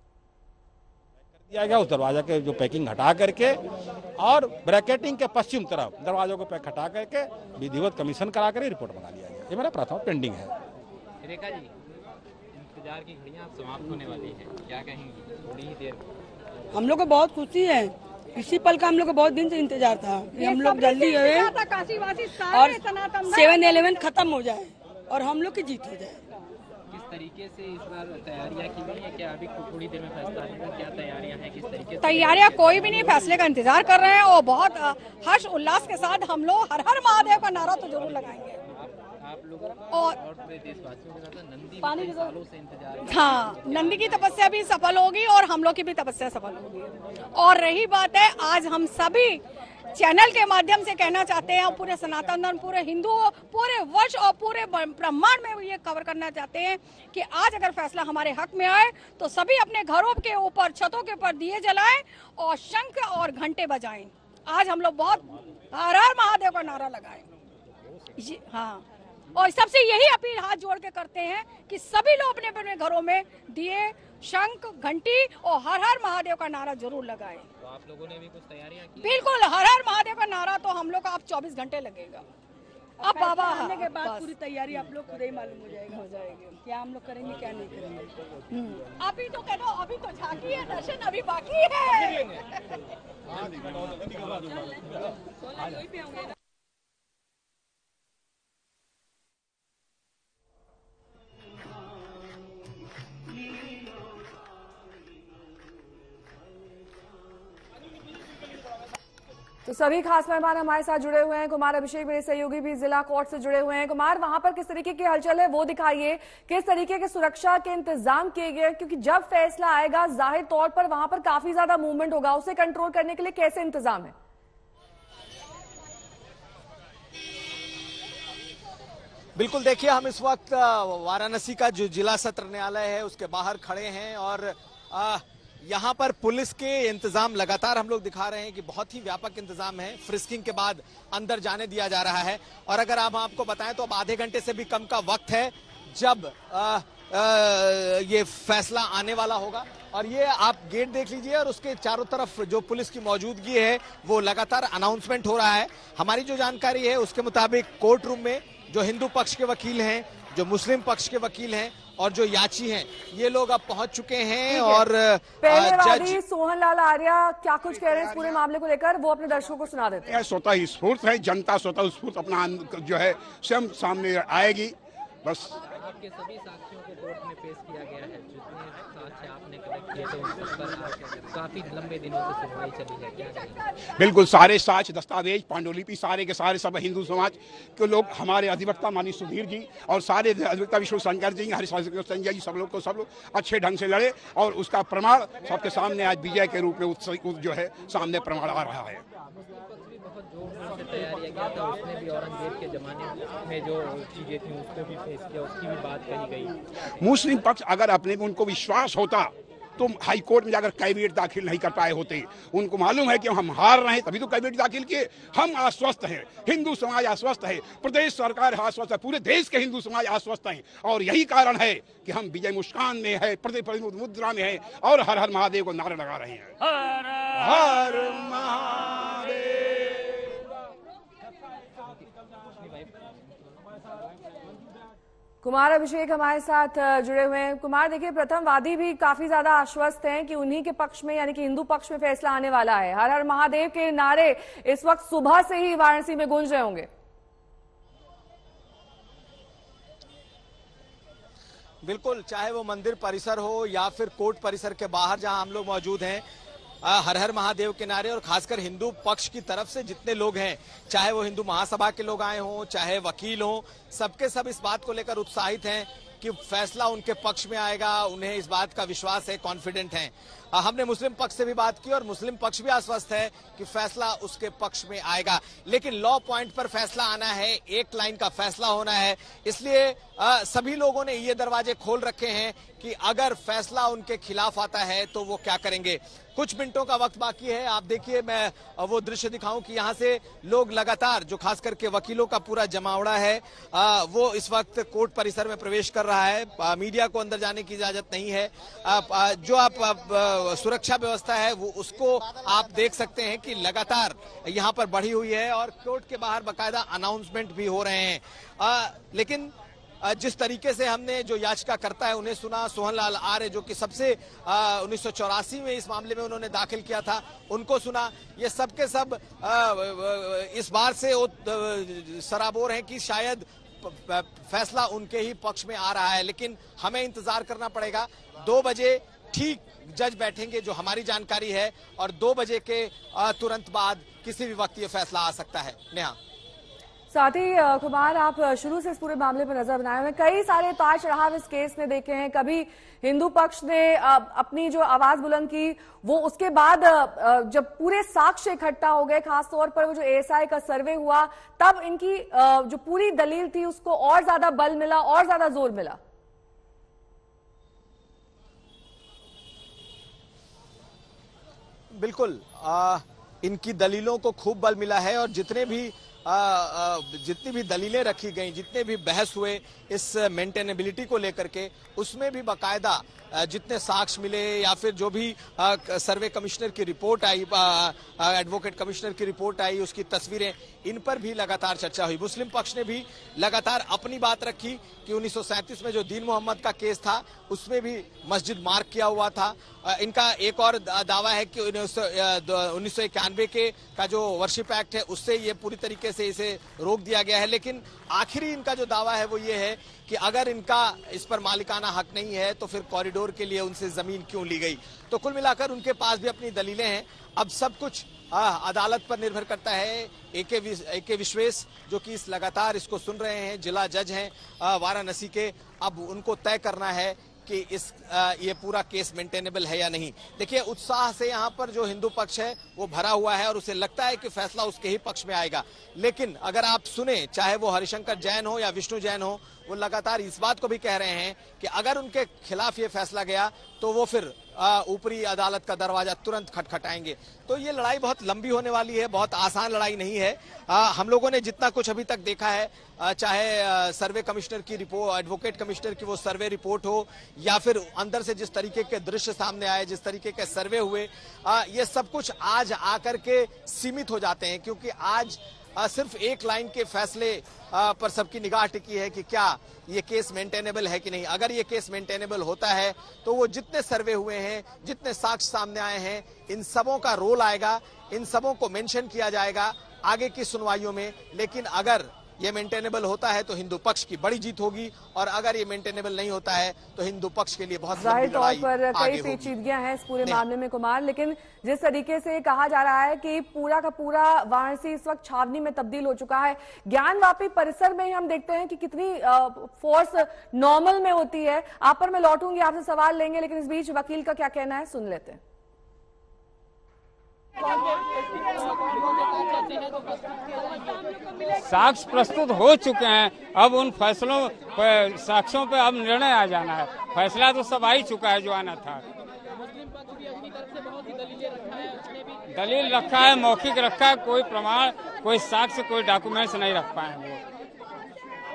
दिया गया उस दरवाजा के जो पैकिंग हटा करके और ब्रैकेटिंग के पश्चिम तरफ दरवाजों को पैक हटा करके विधिवत कमीशन करा कर रिपोर्ट बना लिया गया। ये मेरा प्रथम पेंडिंग है। रेखा जी, इंतजार की घड़ियां अब समाप्त होने वाली है, क्या कहेंगी? थोड़ी ही देर हम लोग को बहुत खुशी है। इसी पल का हम लोग को बहुत दिन से इंतजार था कि हम लोग जल्दी हुए और सेवन इलेवन खत्म हो जाए और हम लोग की जीत हो जाए। किस तरीके से इस बार तैयारियां की गई है? क्या अभी थोड़ी देर में फैसला आएगा? क्या तैयारियां हैं? किस तरीके से तैयारियां? कोई भी नहीं, फैसले का इंतजार कर रहे हैं और बहुत हर्ष उल्लास के साथ हम लोग हर हर महादेव का नारा तो जरूर लगाएंगे। आप लोग और देशवासियों के साथ नंदी भी सालों से इंतजार है। हाँ, नंदी की तपस्या भी सफल होगी और हम लोग की भी तपस्या सफल होगी। और रही बात है, आज हम सभी चैनल के माध्यम से कहना चाहते हैं और पूरे सनातन धर्म, पूरे हिंदू, पूरे वर्ष और पूरे ब्रह्मांड में ये कवर करना चाहते हैं कि आज अगर फैसला हमारे हक में आए तो सभी अपने घरों के ऊपर, छतों के ऊपर दिए जलाएं और शंख और घंटे बजाएं। आज हम लोग बहुत हर हर महादेव का नारा लगाएं। हाँ, और सबसे यही अपील हाथ जोड़ के करते हैं कि सभी लोग अपने अपने घरों में दिए, शंख, घंटी और हर हर महादेव का नारा जरूर लगाएं। तो आप लोगों ने भी कुछ तैयारियां की? बिल्कुल, हर हर महादेव का नारा तो हम लोग का अब चौबीस घंटे लगेगा। अब बाबा आने के बाद पूरी तैयारी आप लोग खुद ही मालूम हो जाएगा हो जाएगी क्या हम लोग करेंगे क्या नहीं करेंगे। अभी तो कह दो, अभी तो झांकी है, दर्शन अभी बाकी है। तो सभी खास मेहमान हमारे साथ जुड़े हुए हैं। कुमार अभिषेक मेरे सहयोगी भी जिला कोर्ट से जुड़े हुए हैं। कुमार, वहां पर किस तरीके की हलचल है वो दिखाइए, किस तरीके के सुरक्षा के इंतजाम किए गए, क्योंकि जब फैसला आएगा जाहिर तौर पर वहां पर काफी ज्यादा मूवमेंट होगा, उसे कंट्रोल करने के लिए कैसे इंतजाम है? बिल्कुल, देखिए हम इस वक्त वाराणसी का जो जिला सत्र न्यायालय है उसके बाहर खड़े हैं और आ, यहाँ पर पुलिस के इंतजाम लगातार हम लोग दिखा रहे हैं कि बहुत ही व्यापक इंतजाम है। फ्रिस्किंग के बाद अंदर जाने दिया जा रहा है और अगर आप आपको बताएं तो अब आधे घंटे से भी कम का वक्त है जब आ, आ, ये फैसला आने वाला होगा। और ये आप गेट देख लीजिए और उसके चारों तरफ जो पुलिस की मौजूदगी है वो लगातार अनाउंसमेंट हो रहा है। हमारी जो जानकारी है उसके मुताबिक कोर्ट रूम में जो हिंदू पक्ष के वकील हैं, जो मुस्लिम पक्ष के वकील हैं और जो याची हैं, ये लोग अब पहुंच चुके हैं। और पहले वादी सोहन लाल आर्या क्या कुछ कह रहे हैं इस पूरे मामले को लेकर, वो अपने दर्शकों को सुना देते हैं। स्वतः स्फूर्त है, जनता स्वतः स्फूर्त अपना जो है स्वयं सामने आएगी। बस आपके सभी साक्ष्यों को कोर्ट में पेश किया गया है, जितने साक्ष्य आपने कलेक्ट किए थे उस पर काफी लंबे दिनों से सुनवाई चली है, क्या कहेंगे? बिल्कुल, सारे साक्ष्य, दस्तावेज, पांडुलिपि सारे के सारे सब हिंदू समाज के लोग, हमारे अधिवक्ता माननीय सुधीर जी और सारे अधिवक्ता विष्णु शंकर जी, हरि संजय जी, सब लोग को सब लोग अच्छे ढंग से लड़े और उसका प्रमाण सबके सामने आज विजय के रूप में जो है सामने प्रमाण आ रहा है। तैयारियां किया था, उसने भी औरंगजेब के जमाने में जो चीजें थी उसको भी फेस किया, उसकी भी बात कही गई। मुस्लिम पक्ष अगर अपने में उनको विश्वास होता तो हाई कोर्ट में जाकर कैविएट दाखिल नहीं कर पाए होते। उनको मालूम है कि हम हार रहे हैं तभी तो कैविएट दाखिल किए। हम आश्वस्त हैं, हिंदू समाज आश्वस्त है, प्रदेश सरकार आश्वस्त है, पूरे देश के हिंदू समाज आश्वस्त हैं और यही कारण है कि हम विजय मुस्कान में है, प्रतिनिधि मुद्रा में है और हर हर महादेव को नारा लगा रहे हैं। हर हर महादेव। कुमार अभिषेक हमारे साथ जुड़े हुए हैं। कुमार, देखिए प्रथम वादी भी काफी ज्यादा आश्वस्त हैं कि उन्हीं के पक्ष में यानी कि हिंदू पक्ष में फैसला आने वाला है। हर हर महादेव के नारे इस वक्त सुबह से ही वाराणसी में गूंज रहे होंगे। बिल्कुल, चाहे वो मंदिर परिसर हो या फिर कोर्ट परिसर के बाहर जहां हम लोग मौजूद हैं, हर हर महादेव के नारे और खासकर हिंदू पक्ष की तरफ से जितने लोग हैं, चाहे वो हिंदू महासभा के लोग आए हों, चाहे वकील हों, सबके सब इस बात को लेकर उत्साहित हैं कि फैसला उनके पक्ष में आएगा। उन्हें इस बात का विश्वास है, कॉन्फिडेंट हैं। हमने मुस्लिम पक्ष से भी बात की और मुस्लिम पक्ष भी आश्वस्त है कि फैसला उसके पक्ष में आएगा, लेकिन लॉ पॉइंट पर फैसला आना है, एक लाइन का फैसला होना है। इसलिए आ, सभी लोगों ने ये दरवाजे खोल रखे हैं कि अगर फैसला उनके खिलाफ आता है तो वो क्या करेंगे। कुछ मिनटों का वक्त बाकी है। आप देखिए, मैं वो दृश्य दिखाऊं कि यहाँ से लोग लगातार, जो खास करके वकीलों का पूरा जमावड़ा है, आ, वो इस वक्त कोर्ट परिसर में प्रवेश कर रहा है। आ, मीडिया को अंदर जाने की इजाजत नहीं है। आ, आ, जो आप आ, सुरक्षा व्यवस्था है वो उसको आप देख सकते हैं कि लगातार यहाँ पर बढ़ी हुई है और कोर्ट के बाहर बाकायदा अनाउंसमेंट भी हो रहे हैं। आ, लेकिन जिस तरीके से हमने जो याचिका करता है उन्हें सुना, सोहन लाल आर्य जो कि सबसे उन्नीस सौ चौरासी में इस मामले में उन्होंने दाखिल किया था, उनको सुना। ये सब के सब आ, इस बार से सराबोर हैं कि शायद फैसला उनके ही पक्ष में आ रहा है, लेकिन हमें इंतजार करना पड़ेगा। दो बजे ठीक जज बैठेंगे जो हमारी जानकारी है और दो बजे के तुरंत बाद किसी भी वक्त ये फैसला आ सकता है। नेहा, साथ ही कुमार, आप शुरू से इस पूरे मामले पर नजर बनाए हुए, कई सारे उतार चढ़ाव इस केस ने देखे हैं। कभी हिंदू पक्ष ने अपनी जो आवाज बुलंद की, वो उसके बाद जब पूरे साक्ष्य इकट्ठा हो गए, खासतौर पर वो जो एएसआई का सर्वे हुआ, तब इनकी जो पूरी दलील थी उसको और ज्यादा बल मिला, और ज्यादा जोर मिला। बिल्कुल, आ, इनकी दलीलों को खूब बल मिला है और जितने भी आ, आ, जितनी भी दलीलें रखी गई, जितने भी बहस हुए इस मेंटेनेबिलिटी को लेकर के, उसमें भी बाकायदा जितने साक्ष्य मिले या फिर जो भी आ, सर्वे कमिश्नर की रिपोर्ट आई, एडवोकेट कमिश्नर की रिपोर्ट आई, उसकी तस्वीरें, इन पर भी लगातार चर्चा हुई। मुस्लिम पक्ष ने भी लगातार अपनी बात रखी कि उन्नीस सौ सैंतीस में जो दीन मोहम्मद का केस था उसमें भी मस्जिद मार्क किया हुआ था। इनका एक और दावा है कि उन्नीस सौ इक्यानवे के का जो वर्शिप एक्ट है उससे ये पूरी तरीके से इसे रोक दिया गया है। लेकिन आखिरी इनका जो दावा है वो ये है कि अगर इनका इस पर मालिकाना हक नहीं है तो फिर कॉरिडोर के लिए उनसे जमीन क्यों ली गई। तो कुल मिलाकर उनके पास भी अपनी दलीलें हैं। अब सब कुछ आ, अदालत पर निर्भर करता है। एके एके विश्वेश जो कि इस लगातार इसको सुन रहे हैं, जिला जज हैं वाराणसी के, अब उनको तय करना है कि इस आ, ये पूरा केस मेंटेनेबल है या नहीं। देखिए, उत्साह से यहाँ पर जो हिंदू पक्ष है वो भरा हुआ है और उसे लगता है कि फैसला उसके ही पक्ष में आएगा। लेकिन अगर आप सुने, चाहे वो हरिशंकर जैन हो या विष्णु जैन हो, वो लगातार इस बात को भी कह रहे हैं कि अगर उनके खिलाफ ये फैसला गया तो वो फिर ऊपरी अदालत का दरवाजा तुरंत खटखटाएंगे। तो ये लड़ाई बहुत लंबी होने वाली है, बहुत आसान लड़ाई नहीं है। आ, हम लोगों ने जितना कुछ अभी तक देखा है, आ, चाहे आ, सर्वे कमिश्नर की रिपोर्ट, एडवोकेट कमिश्नर की वो सर्वे रिपोर्ट हो, या फिर अंदर से जिस तरीके के दृश्य सामने आए, जिस तरीके के सर्वे हुए, आ, ये सब कुछ आज आकर के सीमित हो जाते हैं, क्योंकि आज आ, सिर्फ एक लाइन के फैसले आ, पर सबकी निगाह टिकी है कि क्या ये केस मेंटेनेबल है कि नहीं। अगर ये केस मेंटेनेबल होता है तो वो जितने सर्वे हुए हैं, जितने साक्ष्य सामने आए हैं, इन सबों का रोल आएगा, इन सबों को मेंशन किया जाएगा आगे की सुनवाइयों में। लेकिन अगर ये मेंटेनेबल होता है तो हिंदू पक्ष की बड़ी जीत होगी, और अगर ये मेंटेनेबल नहीं होता है तो हिंदू पक्ष के लिए बहुत जाहिर तौर पर कई पेचीदगियां हैं इस पूरे मामले में कुमार। लेकिन जिस तरीके से कहा जा रहा है कि पूरा का पूरा वाराणसी इस वक्त छावनी में तब्दील हो चुका है, ज्ञानवापी परिसर में हम देखते हैं कि कितनी फोर्स नॉर्मल में होती है। आप पर मैं लौटूंगी, आपसे सवाल लेंगे, लेकिन इस बीच वकील का क्या कहना है सुन लेते हैं। साक्ष्य प्रस्तुत हो चुके हैं, अब उन फैसलों पर, साक्ष्यों पे अब निर्णय आ जाना है। फैसला तो सब आ ही चुका है जो आना था। दलील रखा है, मौखिक रखा है, कोई प्रमाण, कोई साक्ष्य, कोई डॉक्यूमेंट्स नहीं रख पाए वो।